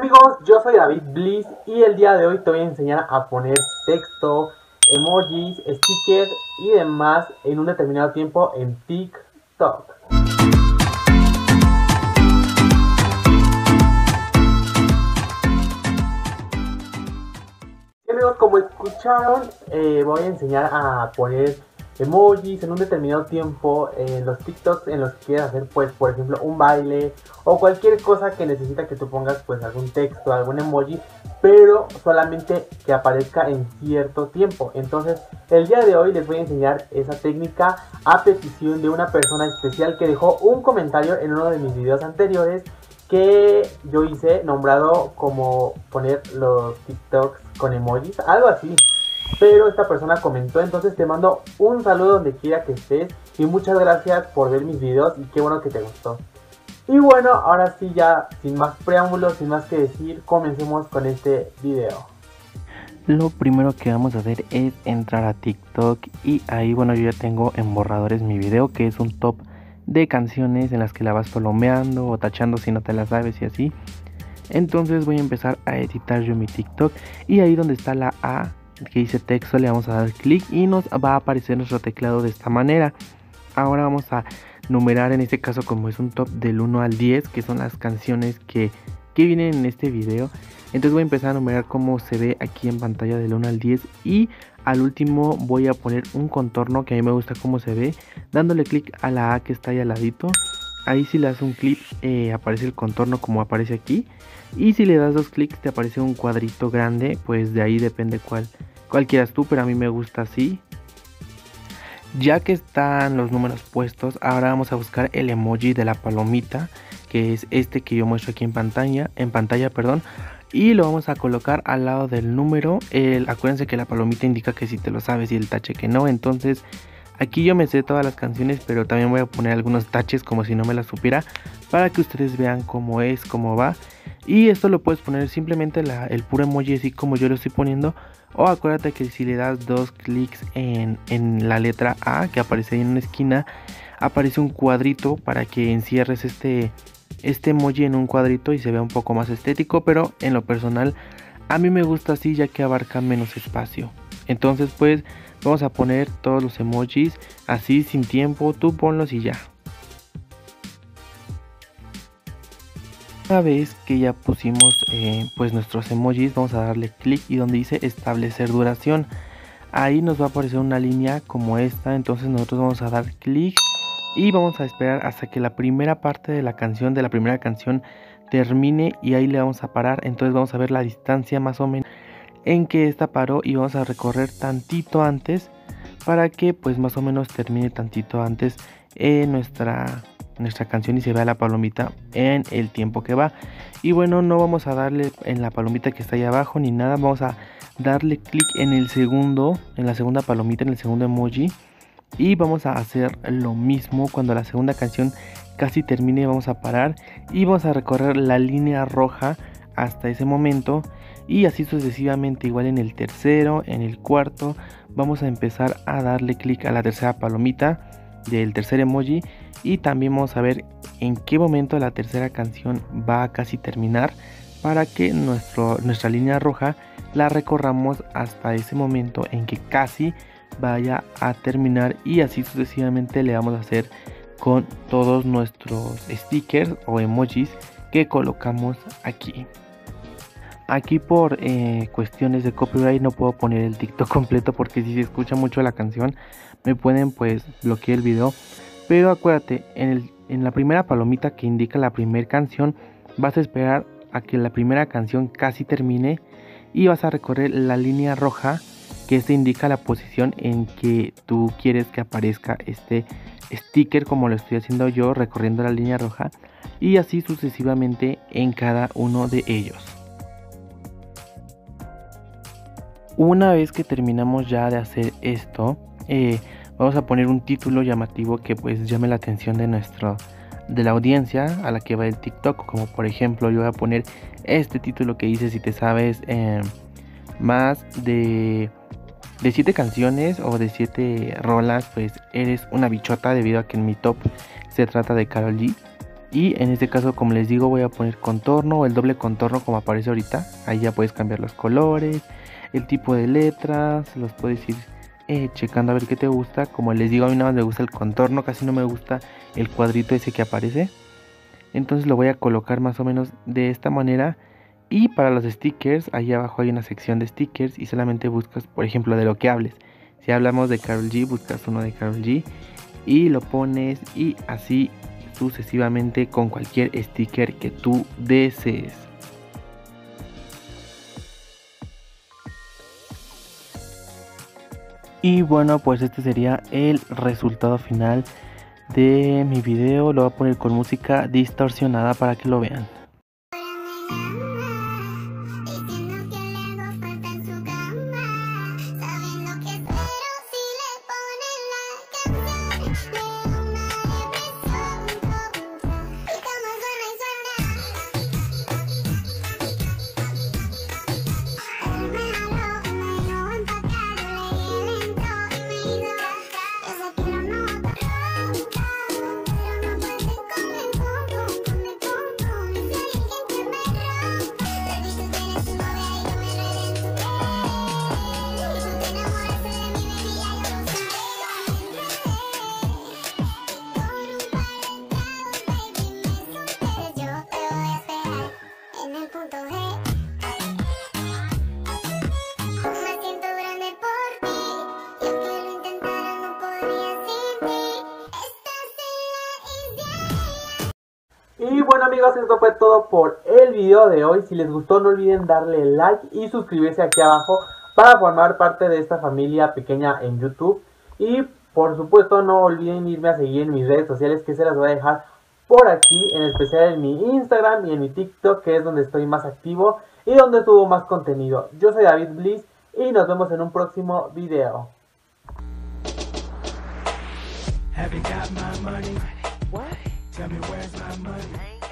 amigos, yo soy David Bliss y el día de hoy te voy a enseñar a poner texto, emojis, stickers y demás en un determinado tiempo en TikTok. Y amigos, como escucharon, voy a enseñar a poner emojis en un determinado tiempo en los TikToks en los que quieras hacer, pues, por ejemplo, un baile o cualquier cosa que necesita que tú pongas, pues, algún texto, algún emoji, pero solamente que aparezca en cierto tiempo. Entonces, el día de hoy les voy a enseñar esa técnica a petición de una persona especial que dejó un comentario en uno de mis videos anteriores que yo hice, nombrado como poner los TikToks con emojis, algo así. Pero esta persona comentó, entonces te mando un saludo donde quiera que estés y muchas gracias por ver mis videos y qué bueno que te gustó. Y bueno, ahora sí, ya sin más preámbulos, sin más que decir, comencemos con este video. Lo primero que vamos a hacer es entrar a TikTok y ahí, bueno, yo ya tengo en borradores mi video, que es un top de canciones en las que la vas palomeando o tachando si no te las sabes y así. Entonces voy a empezar a editar yo mi TikTok y ahí donde está la A que dice texto le vamos a dar clic y nos va a aparecer nuestro teclado de esta manera. Ahora vamos a numerar, en este caso como es un top del 1 al 10, que son las canciones que vienen en este video. Entonces voy a empezar a numerar como se ve aquí en pantalla del 1 al 10 y al último voy a poner un contorno que a mí me gusta cómo se ve, dándole clic a la A que está ahí al ladito. Ahí si le das un clic aparece el contorno como aparece aquí. Y si le das dos clics te aparece un cuadrito grande, pues de ahí depende cuál quieras tú, pero a mí me gusta así. Ya que están los números puestos, ahora vamos a buscar el emoji de la palomita, que es este que yo muestro aquí en pantalla, y lo vamos a colocar al lado del número. Acuérdense que la palomita indica que si te lo sabes y el tache que no, entonces aquí yo me sé todas las canciones, pero también voy a poner algunos taches como si no me las supiera, para que ustedes vean cómo es, cómo va. Y esto lo puedes poner simplemente el puro emoji así como yo lo estoy poniendo, o acuérdate que si le das dos clics en la letra A que aparece ahí en una esquina, aparece un cuadrito para que encierres este emoji en un cuadrito y se vea un poco más estético, pero en lo personal a mí me gusta así ya que abarca menos espacio. Entonces pues vamos a poner todos los emojis así sin tiempo, tú ponlos y ya. Una vez que ya pusimos pues nuestros emojis, vamos a darle clic y donde dice establecer duración, ahí nos va a aparecer una línea como esta. Entonces nosotros vamos a dar clic y vamos a esperar hasta que la primera parte de la primera canción termine y ahí le vamos a parar. Entonces vamos a ver la distancia más o menos en que esta paró y vamos a recorrer tantito antes para que pues más o menos termine tantito antes nuestra canción y se vea la palomita en el tiempo que va. Y bueno, no vamos a darle en la palomita que está ahí abajo ni nada, vamos a darle clic en la segunda palomita, en el segundo emoji, y vamos a hacer lo mismo. Cuando la segunda canción casi termine vamos a parar y vamos a recorrer la línea roja hasta ese momento, y así sucesivamente. Igual en el tercero, en el cuarto, vamos a empezar a darle clic a la tercera palomita del tercer emoji, y también vamos a ver en qué momento la tercera canción va a casi terminar para que nuestra línea roja la recorramos hasta ese momento en que casi vaya a terminar, y así sucesivamente le vamos a hacer con todos nuestros stickers o emojis que colocamos aquí. Aquí por cuestiones de copyright no puedo poner el TikTok completo, porque si se escucha mucho la canción me pueden pues bloquear el video. Pero acuérdate, en la primera palomita que indica la primera canción, vas a esperar a que la primera canción casi termine y vas a recorrer la línea roja, que esta indica la posición en que tú quieres que aparezca este sticker, como lo estoy haciendo yo, recorriendo la línea roja, y así sucesivamente en cada uno de ellos. Una vez que terminamos ya de hacer esto, vamos a poner un título llamativo que pues llame la atención de la audiencia a la que va el TikTok. Como por ejemplo yo voy a poner este título que dice: si te sabes más de 7 canciones o de 7 rolas, pues eres una bichota, debido a que en mi top se trata de Karol G. Y en este caso, como les digo, voy a poner contorno o el doble contorno como aparece ahorita. Ahí ya puedes cambiar los colores, el tipo de letras, los puedes ir checando a ver qué te gusta. Como les digo, a mí nada más me gusta el contorno, casi no me gusta el cuadrito ese que aparece. Entonces lo voy a colocar más o menos de esta manera. Y para los stickers, ahí abajo hay una sección de stickers y solamente buscas, por ejemplo, de lo que hables. Si hablamos de Karol G, buscas uno de Karol G y lo pones, y así sucesivamente con cualquier sticker que tú desees. Y bueno, pues este sería el resultado final de mi video. Lo voy a poner con música distorsionada para que lo vean. Y bueno amigos, esto fue todo por el video de hoy. Si les gustó, no olviden darle like y suscribirse aquí abajo para formar parte de esta familia pequeña en YouTube. Y por supuesto no olviden irme a seguir en mis redes sociales, que se las voy a dejar por aquí, en especial en mi Instagram y en mi TikTok, que es donde estoy más activo y donde subo más contenido. Yo soy David Bliss y nos vemos en un próximo video. Have you got my money? What? Tell me where's my money?